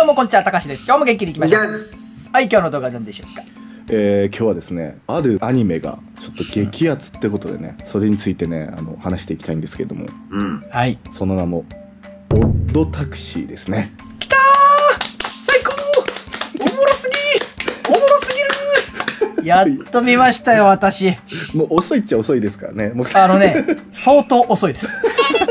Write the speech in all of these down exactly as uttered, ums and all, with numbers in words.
どうもこんにちは、たかしです。今日も元気にいきましょう。 Yes. はい、今日の動画は何でしょうか。 えー、今日はですね、あるアニメがちょっと激アツってことでね、それについてね、あの話していきたいんですけれども、 うん、 はい、 その名もオッドタクシーですね。 きたー、最高、おもろすぎー、おもろすぎるーやっと見ましたよ、私。 もう遅いっちゃ遅いですからね。もうあのね、相当遅いです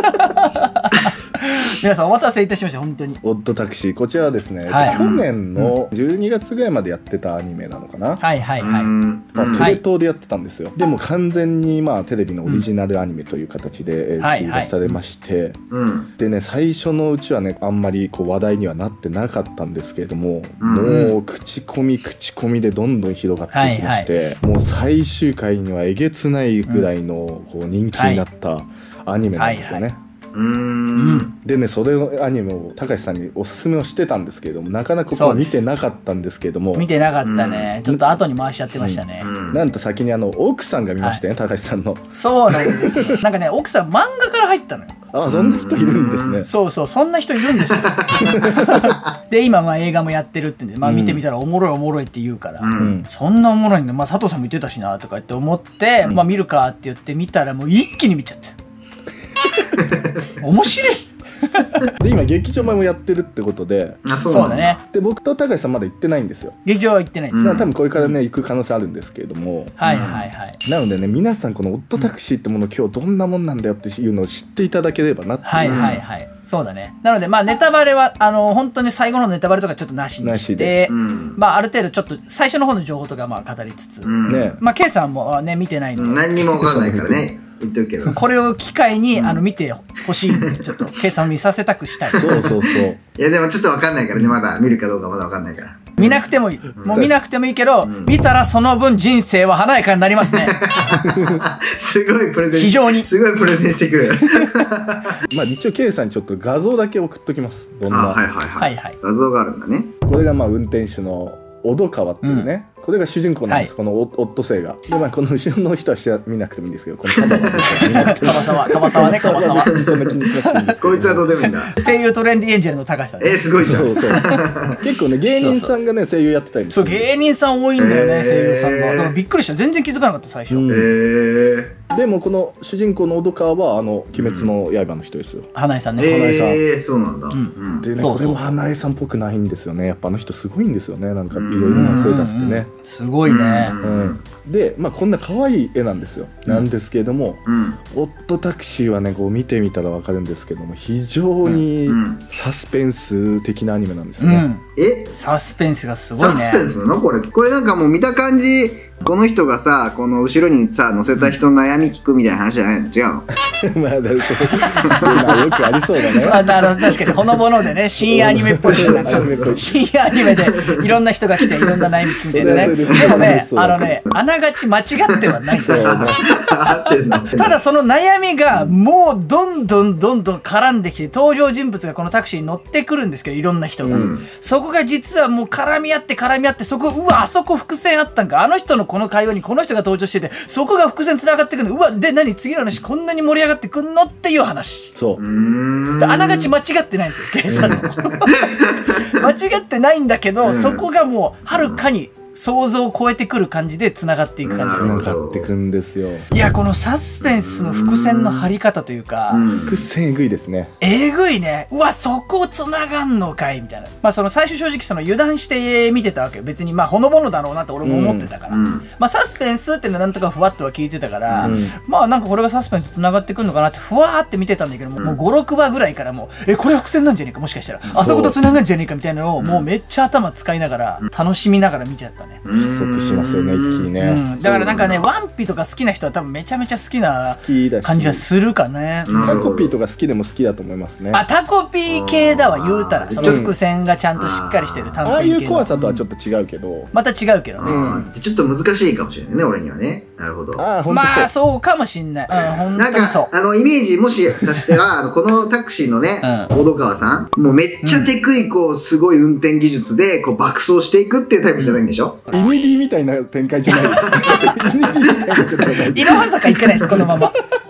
皆さんお待たせいたしました、本当に。 オッドタクシー、こちらはですね、 はい、 去年のじゅうにがつぐらいまでやってたアニメなのかな。 はいはいはい、 まあ、テレ東でやってたんですよ、はい、でも完全にまあテレビのオリジナルアニメという形で切り出されまして、でね、最初のうちはねあんまりこう話題にはなってなかったんですけれども、うん、もう口コミ口コミでどんどん広がっていきまして、はいはい、もう最終回にはえげつないぐらいのこう人気になったアニメなんですよね。 うーんでね、それのアニメを高橋さんにおすすめをしてたんですけれども、なかなかこう見てなかったんですけれども、 見てなかったね、うん、ちょっと後に回しちゃってましたね、 うん、なんと先にあの奥さんが見ましたね、はい、高橋さんの。そうなんですよなんかね、奥さん漫画から入ったのよ。 ああ、そんな人いるんですね。 そうそう、そんな人いるんですよで今まあ映画もやってるってんで、まあ、見てみたらおもろいおもろいって言うから、うん、そんなおもろいんだ、まあ、佐藤さんも言ってたしなとかって思って、うん、まあ見るかって言って見たらもう一気に見ちゃって面白いで今劇場前もやってるってことで、 あ、そうだね。 で僕と高橋さんまだ行ってないんですよ。 劇場は行ってないんです、 うん、多分これからね行く可能性あるんですけれども、 はいはいはい。 なのでね、皆さんこのオッドタクシーってものを今日どんなもんなんだよっていうのを知っていただければなっていう。 はいはいはい、そうだね。なのでまあネタバレはあの本当に最後のネタバレとかちょっとなしにして、うん、まあある程度ちょっと最初の方の情報とかまあ語りつつ、うん、ね、まあ K さんもね見てないんで、 何にも分からないからね言ってるけど、 これを機会に、うん、あの見てほしいんで、ちょっと K さんを見させたくしたい。 そうそうそう。 いやでもちょっと分かんないからね、まだ見るかどうかまだ分かんないから。 見なくてもいい、もう見なくてもいいけど、うん、見たらその分人生は華やかになりますねすごいプレゼン、 非常にすごいプレゼンしてくるまあ一応 K さんにちょっと画像だけ送っときます。どんな、 はいはいはい、はい、画像があるんだね。 これがまあ運転手の小戸川っていうね、うん、これが主人公なんです、はい、このオットセイが。で、まあ、この後ろの人は知ら見なくてもいいんですけど、このカバは見なくてもいい。 樺沢、樺沢ね、樺沢。 そんな気にしなくていいんですけど。 こいつはどうでもいいんだ。 声優トレンディエンジェルの高橋さん。 えー、すごいじゃん。 そうそう。結構ね、芸人さんがね、声優やってたりもする。 そう、芸人さん多いんだよね、声優さんが。だからびっくりした。全然気づかなかった、最初。へえ。 でもこの主人公の小戸川はあの鬼滅の刃の人ですよ。 花江さんね。 花江さん。 ええ、そうなんだ。 でね、これも花江さんっぽくないんですよね。やっぱあの人すごいんですよね。なんかいろいろな声出すってね。 すごいね。 で、まあこんな可愛い絵なんですよ。なんですけれども、オッドタクシーはね、こう見てみたらわかるんですけども、非常にサスペンス的なアニメなんですよね。 え、 サスペンスがすごいね。 サスペンスなのこれ？これなんかもう見た感じ。この人がさ、この後ろにさ乗せた人の悩み聞くみたいな話じゃないの？違うの？ まあ、だからよくありそうだね。 そう、あの確かにほのぼのでね、深夜アニメっぽい。深夜アニメでいろんな人が来ていろんな悩み聞くみたいなね。でもね、あのね、あながち間違ってはないんですよ。ただその悩みがもうどんどんどんどん絡んできて、登場人物がこのタクシーに乗ってくるんですけど、いろんな人が。そこが実はもう絡み合って絡み合って、そこ、うわ、あそこ伏線あったんか。あの人のこの会話にこの人が登場してて、そこが伏線つながってくるの。うわ、で、何次の話こんなに盛り上がってくんのっていう話。 そう。 あながち間違ってないんですよ、計算の。間違ってないんだけど、そこがもうはるかに想像を超えてくる感じでつながっていく感じ。 つながってくんですよ。 いや、このサスペンスの伏線の張り方というか、 伏線えぐいですね。えぐいね。うわ、そこつながんのかいみたいな。まあその最初正直その油断して見てたわけよ。別にまあほのぼのだろうなって俺も思ってたから、うん、まあサスペンスっていうのはなんとかふわっとは聞いてたから、うん、まあなんかこれがサスペンスつながってくるのかなってふわーって見てたんだけども、うん、もうごろくわぐらいからもうえこれは伏線なんじゃねえか、もしかしたらあそことつながんじゃねえかみたいなのをもうめっちゃ頭使いながら楽しみながら見ちゃったね。 しますよね、一気にね、 うん、だからなんかね、ワンピとか好きな人は多分めちゃめちゃ好きな感じはするかね。 タコピーとか好きでも好きだと思いますね。 あ、タコピー系だわ、言うたらその伏線がちゃんとしっかりしてる短編系。 ああいう怖さとはちょっと違うけど、 また違うけどね、 うん、ちょっと難しいかもしれないね、俺にはね。なるほど。 あ、 まあそうかもしんない。うん、本当にそう。 あのイメージもしかしてはこのタクシーのね、小戸川さんもうめっちゃテクイこうすごい運転技術でこう爆走していくっていうタイプじゃないんでしょ。 イニディみたいな展開じゃないです。 いろは坂行かないです、このまま。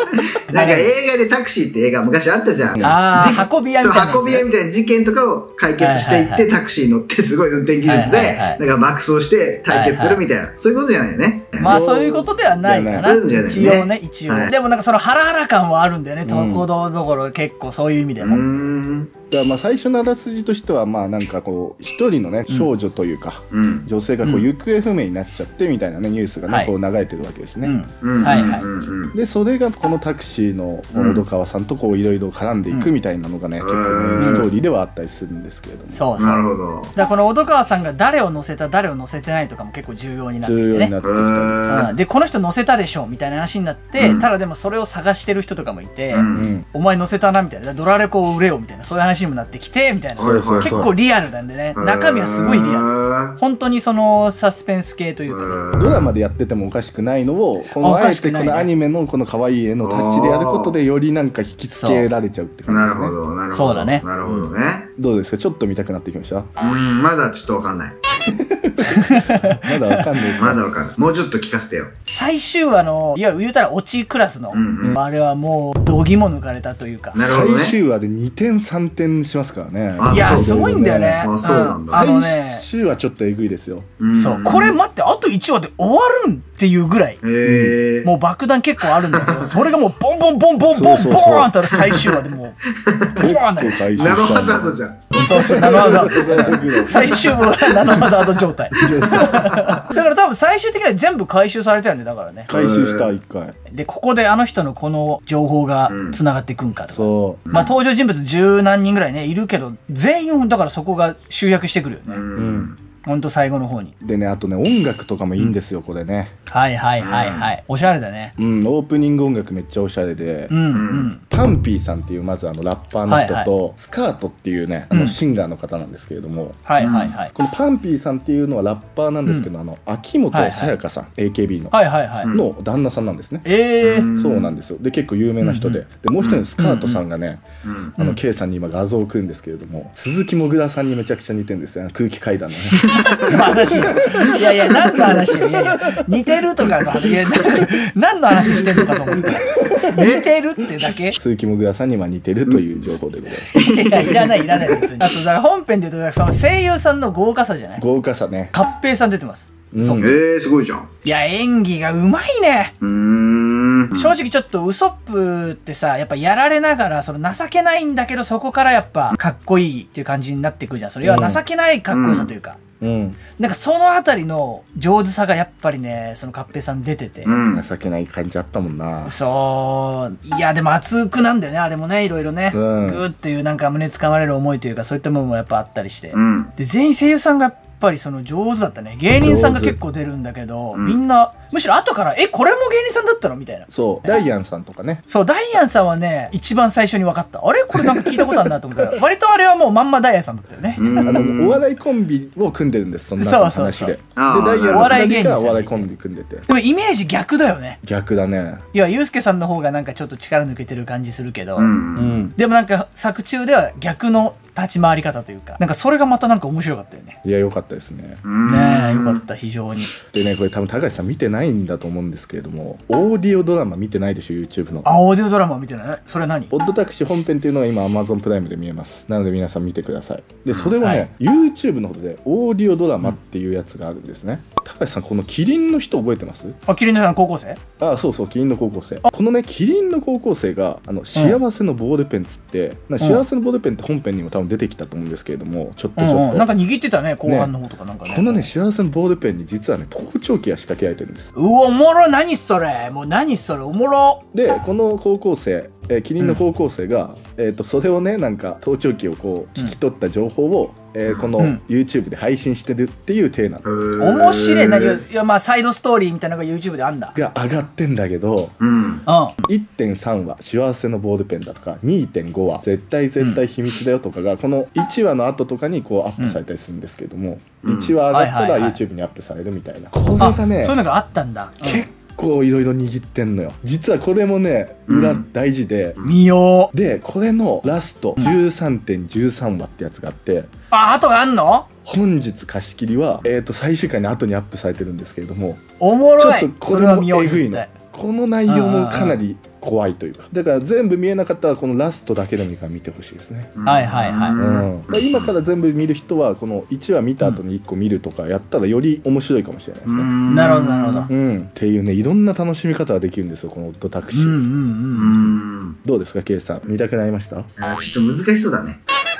なんか映画でタクシーって映画昔あったじゃん。 ああ、運び屋みたいな。 そう、運び屋みたいな事件とかを解決していって、タクシー乗ってすごい運転技術で、なんか爆走して対決するみたいな、そういうことじゃないよね。 まあそういうことではないかな。一応ね、一応。でもなんかそのハラハラ感はあるんだよね、ところどころ結構そういう意味でも。 だからまあ最初のあらすじとしてはまあなんかこう一人のね少女というか女性がこう行方不明になっちゃってみたいなねニュースがねこう流れてるわけですね。 はいはい。 でそれがこのタクシーの小戸川さんとこういろいろ絡んでいくみたいなのがね結構ねストーリーではあったりするんですけれども。 そうそう。なるほど。だからこの小戸川さんが誰を乗せた誰を乗せてないとかも結構重要になってきてね。重要になってきた。でこの人乗せたでしょみたいな話になってただでもそれを探してる人とかもいてお前乗せたなみたいなドラレコを売れよみたいなそういう話にもなってきて。みたいな結構リアルなんでね中身はすごいリアル本当にそのサスペンス系というかねドラマでやっててもおかしくないのをこのあえてこのアニメのこの可愛い絵のタッチでやることでよりなんか引きつけられちゃうって感じですね。なるほどなるほどそうだねなるほどね。 どうですかちょっと見たくなってきました？ うんまだちょっとわかんないまだわかんないまだわかんないもうちょっと聞かせてよ。 最終話のいや言うたらオチクラスのあれはもう度肝抜かれたというか最終話でにてんさんてんしますからね。 いやすごいんだよね。 あそうなんだ。 あのね最終話ちょっとえぐいですよ。 そうこれ待ってあといちわで終わるんっていうぐらいもう爆弾結構あるんだけどそれがもうボンボンボンボンボンボーンって最終話でもうボーンなる。 ナノハザードじゃん。 そうそうナノハザード最終話はナノハザード状態だから多分最終的には全部回収されたよね。だからね回収した一回でここであの人のこの情報がつながっていくんかとか、 そうまあ登場人物十何人ぐらいねいるけど全員だからそこが集約してくるよね。うんほんと最後の方にでねあとね音楽とかもいいんですよ、うん、これねはいはいはいはい、うん、おしゃれだね。 うんオープニング音楽めっちゃおしゃれで、うんうん、パンピーさんっていうまずあのラッパーの人と、はいはい、スカートっていうねあのシンガーの方なんですけれども、うん、はいはいはい、このパンピーさんっていうのはラッパーなんですけど、うん、あの秋元さやかさん、はいはい、エーケービー の、はいはいはい、の旦那さんなんですね。えー、そうなんですよ。で結構有名な人で、うんうん、でもう一人のスカートさんがね、うんうん、あの K さんに今画像を送るんですけれども、鈴木もぐらさんにめちゃくちゃ似てるんですよ、空気階段のね話いやいや何の話よ。いやいや似てるとかのいや何の話してんのかと思って似てるってだけ鈴木もぐらさんには似てるという情報でございます。 いやいらないいらない別に。あとだから本編で言うとその声優さんの豪華さじゃない。 豪華さね。 勝平さん出てます。 うん、そうえー、すごいじゃん。 いや演技がうまいね。うーん正直ちょっとウソップってさやっぱやられながらその情けないんだけどそこからやっぱかっこいいっていう感じになってくるじゃん。それは情けないかっこよさというか、うんうん、なんかそのあたりの上手さがやっぱりねその勝平さん出てて、 うん、情けない感じあったもんな。 そういやでも熱くなんだよねあれもねいろいろね、うん、グーっていうなんか胸つかまれる思いというかそういったものもやっぱあったりして、うん、で全員声優さんがやっぱりその上手だったね。芸人さんが結構出るんだけど、みんなむしろ後からえこれも芸人さんだったのみたいな。 そうダイアンさんとかね。 そうダイアンさんはね一番最初に分かった。あれこれなんか聞いたことあるなと思ったら割とあれはもうまんまダイアンさんだったよね。 あのお笑いコンビを組んでるんです。その中の話で。でダイアンのふたりがお笑いコンビ組んでて。 でもイメージ逆だよね。 逆だね。 いやユースケさんの方がなんかちょっと力抜けてる感じするけど、うん、でもなんか作中では逆の立ち回り方というかなんかそれがまたなんか面白かったよね。 いや良かったですね。 ねえよかった非常に。 でねこれ多分高橋さん見てないんだと思うんですけれどもオーディオドラマ見てないでしょ YouTube の。 あオーディオドラマ見てない。それ何？ オッドタクシー本編っていうのが今 Amazon プライムで見えます。なので皆さん見てください。でそれをね、はい、YouTube の方でオーディオドラマっていうやつがあるんですね。うん、高橋さんこのキリンの人覚えてます？ あキリンの高校生？ あそうそうキリンの高校生。このねキリンの高校生があの幸せのボールペンつって、うん、幸せのボールペンって本編にも多分出てきたと思うんですけれどもちょっとちょっと、うんうん、 なんか握ってたね後半の方とかなんかね。 このね幸せのボールペンに実はね盗聴器が仕掛けられてるんです。 うわおもろ何それもう何それおもろ。 でこの高校生、えー、キリンの高校生が、うん、えーとそれをねなんか盗聴器をこう聞き取った情報を、うんえー、この YouTube で配信してるっていう体なの、うん、 面白いな。いやまあサイドストーリーみたいなのが YouTube であんだが上がってんだけど、うん、いってんさん 話幸せのボールペンだとか にてんご 話絶対絶対秘密だよとかがこのいちわの後とかにこうアップされたりするんですけども、うん、いちわ上がったら YouTube にアップされるみたいな、これがねそういうのがあったんだ、 うん、結構いろいろ握ってんのよ実は。これもね裏大事で、 うん、見よう。 でこれのラスト じゅうさんてんじゅうさん 話ってやつがあって、 ああとがあんの。 本日貸し切りは、えー、と最終回の後にアップされてるんですけれどもおもろい。 ちょっとこれもえぐいの。 この内容もかなり怖いというか、だから全部見えなかったらこのラストだけでもいいから見てほしいですね。 はいはいはい、 うん、今から全部見る人はこのいちわ見た後にいっこ見るとかやったらより面白いかもしれないですね。 なるほどなるほど、 うん、っていうね、いろんな楽しみ方ができるんですよこのオッドタクシー。うんうんうん、どうですかケイさん、見たくなりました？ あ、ちょっと難しそうだね。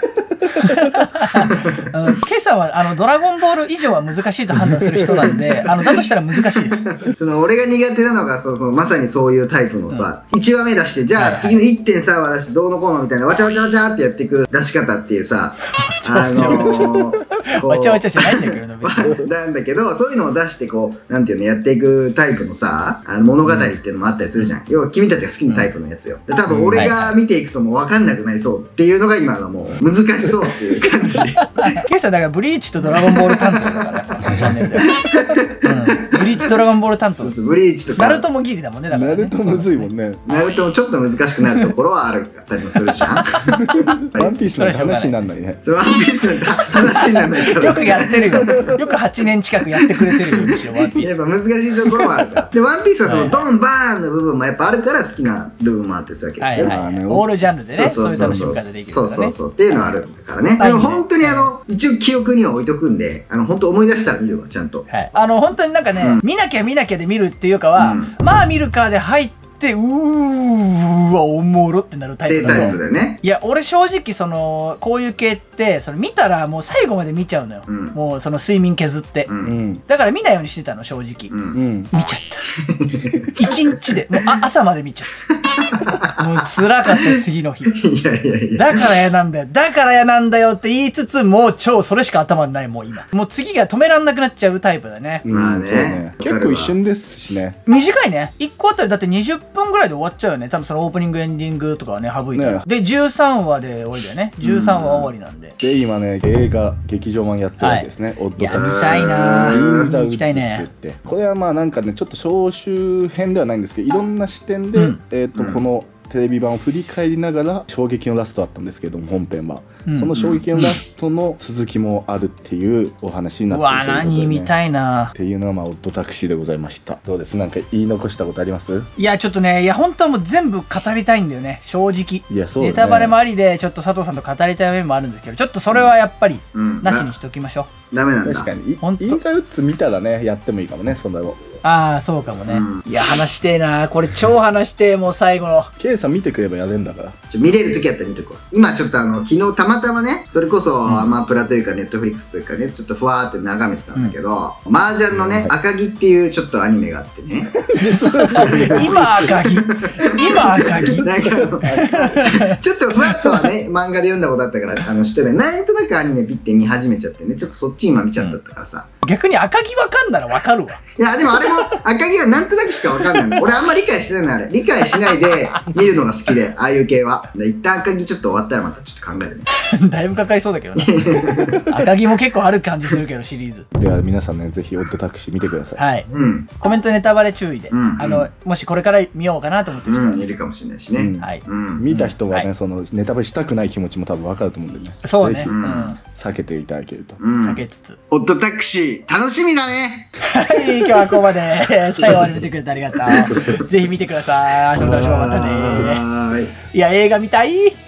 ケイさんはあのドラゴンボール以上は難しいと判断する人なんで、あのだとしたら難しいです。 その俺が苦手なのがそのまさにそういうタイプのさ、うん、いちわめ出してじゃあ次の いってんさん 話出してどうのこうのみたいなわちゃわちゃわちゃってやっていく出し方っていうさ、あのー、 わちゃわちゃじゃないんだけどね。 なんだけどそういうのを出してこうなんていうのやっていくタイプのさ、あの物語っていうのもあったりするじゃん、うん、要は君たちが好きなタイプのやつよ。で多分俺が見ていくともう分かんなくなりそうっていうのが今のもう難しそうっていう感じ。 ケイさんだからブリーチとドラゴンボール担当だからやっぱこのチャンネルでは、うん、ブリーチドラゴンボール担当。 そうそう、ブリーチとかナルトもギリだもんね。だからね、 ナルトむずいもんね。 ナルトもちょっと難しくなるところはあるったりもするじゃん。ワンピースの話になんないね。 ワンピースの話になんないから。 よくやってるよ。よくはちねん近くやってくれてるよ、むしろワンピース。 やっぱ難しいところもあるから。で、ワンピースはそのドンバーンの部分もやっぱあるから好きな部分もあってするわけですよ。 はいはいはい、オールジャンルでね、そういう楽しみ方できるからね。 そうそうそう。っていうのはあるからね。でも本当にあの、一応記憶には置いとくんで、あの、本当思い出したら見るわ、ちゃんと。 はい。あの、本当になんかね、うん、見なきゃ見なきゃで見るっていうかは、うん、まあ見るかで入って、でうーわおもろってなるタイプだと。 タイプだよね。 いや俺正直そのこういう系ってそれ見たらもう最後まで見ちゃうのよ、うん、もうその睡眠削って、うん、だから見ないようにしてたの正直、うん、見ちゃった一日でもうあ朝まで見ちゃったもう辛かった次の日。いやいやいやだから嫌なんだよだから嫌なんだよって言いつつもう超それしか頭にないもう今もう次が止めらんなくなっちゃうタイプだね。 まあね、 結構一瞬ですしね。 短いね。いっこあたりだってにじゅっぷんぐらいで終わっちゃうよね。多分そのオープニングエンディングとかはね省いて、ね、でじゅうさんわで終わりだよね。じゅうさんわ終わりなんで。 で今ね映画劇場版やってるわけですね、はい、オッドタクシー。 いや見たいなー。行きたいね。 これはまあなんかねちょっと総集編ではないんですけどいろんな視点で、うん、えっとこのテレビ版を振り返りながら衝撃のラストだったんですけども本編は、うん、その衝撃のラストの続きもあるっていうお話になっているということで、ね、 うわ何見たいなっていうのがまあオッドタクシーでございました。どうです？なんか言い残したことあります？ いやちょっとねいや本当はもう全部語りたいんだよね正直。 いやそう、ね、 ネタバレもありでちょっと佐藤さんと語りたい面もあるんですけどちょっとそれはやっぱりなしにしときましょう、 うん、ダメなんだ。 確かにインザウッズ見たらねやってもいいかもねそんなの。 ああそうかもね、うん、いや話してえなこれ超話してえもう最後の K さん見てくればやれんだからちょ見れる時やったら見てこう。今ちょっとあの昨日たまたまねそれこそアマプラというかネットフリックスというかねちょっとふわーって眺めてたんだけど、うん、麻雀のね、うん、赤木っていうちょっとアニメがあってね今赤木今赤木なんかちょっとふわっとはね漫画で読んだことあったからあの知ってねなんとなくアニメピッて見始めちゃってねちょっとそっち今見ちゃったからさ、 うん、逆に赤木わかんだらわかるわ。 いやでもあれも赤木はなんとなくしかわかんないの。俺あんま理解してないのあれ。理解しないで見るのが好きで、ああいう系は。一旦赤木ちょっと終わったらまたちょっと考えるね。 だいぶかかりそうだけどね。赤木も結構ある感じするけどシリーズ。 では皆さんね、ぜひオッドタクシー見てください。 はい。うん。コメントネタバレ注意で。うん、あの、もしこれから見ようかなと思ってる人は、うん、 いるかもしれないしね。 うん、 はい。 うん、見た人はね、はい、そのネタバレしたくない気持ちも多分わかると思うんでね。 そうね。 うん。避けていただけると。 うん、避けつつ。 オッドタクシー、楽しみだね。 はい、今日はここまで。最後まで見てくれてありがとう。ぜひ見てください。明日もまたね。いや、映画見たい。